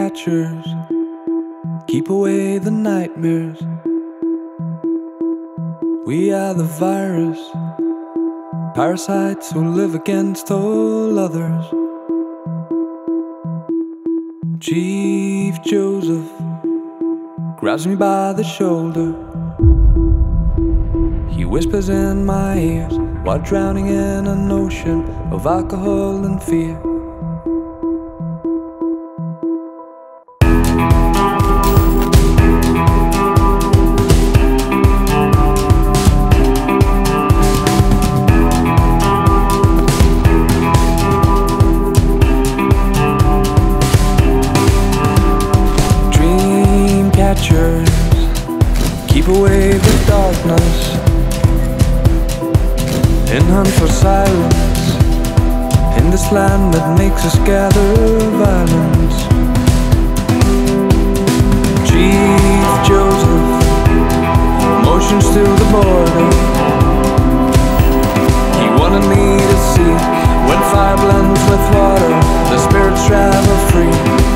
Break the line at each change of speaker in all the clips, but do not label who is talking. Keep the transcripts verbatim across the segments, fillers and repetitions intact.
Dreamcatchers, keep away the nightmares. We are the virus, parasites who live against all others. Chief Jozef grabs me by the shoulder. He whispers in my ears while drowning in an ocean of alcohol and fear. Dreamcatchers, keep away the darkness and hunt for silence in this land that makes us gather violence. Chief Jozef motions to the border. He wanted me to see when fire blends with water, the spirits travel free.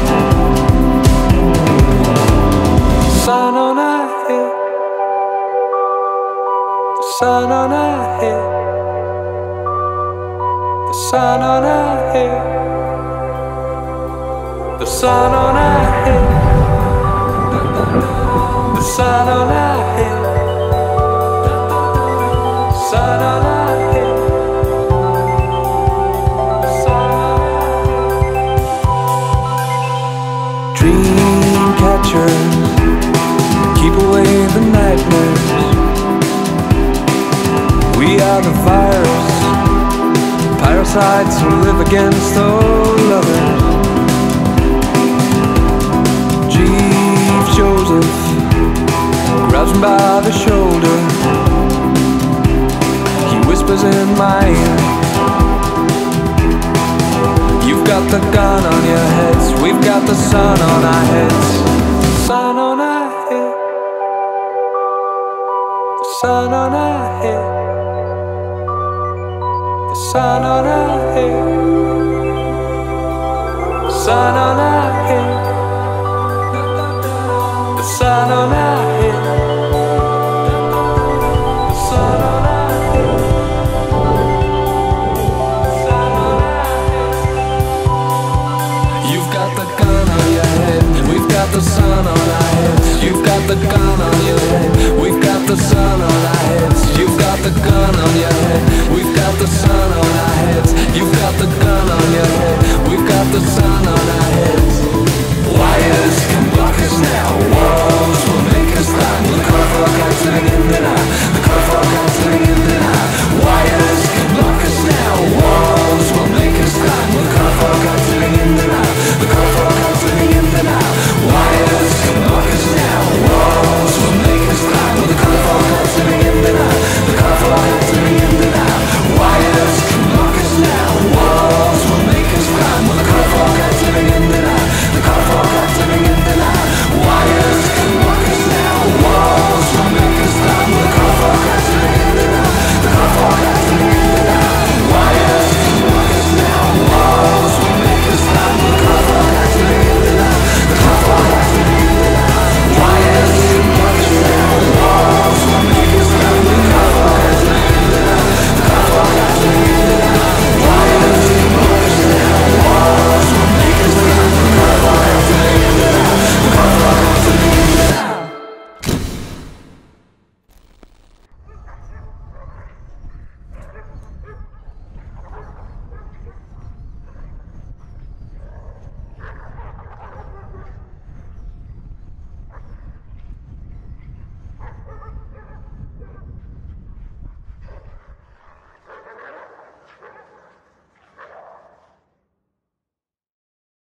Sun on our head, the sun on our head, the sun on our head, the sun on our head, the sun on our head, the sun on our head, the sun on our head. Dreamcatchers, keep away the nightmares. We are the virus, parasites who live against all others. Chief Jozef grabs me by the shoulder. He whispers in my ear, you've got the gun on your heads, we've got the sun on our heads. Sun on our head, the sun on our head, the sun on our head, the sun on our head, the sun on our head, the sun on our head, the sun on our head. You've got the gun on your head, we've got the sun on our heads. You've got the gun on your head, we've got the sun on our heads. You've got the gun on your head, we've got the sun on our heads. You've got the gun on your head, we've got the sun on our heads. Wires can block us now, walls will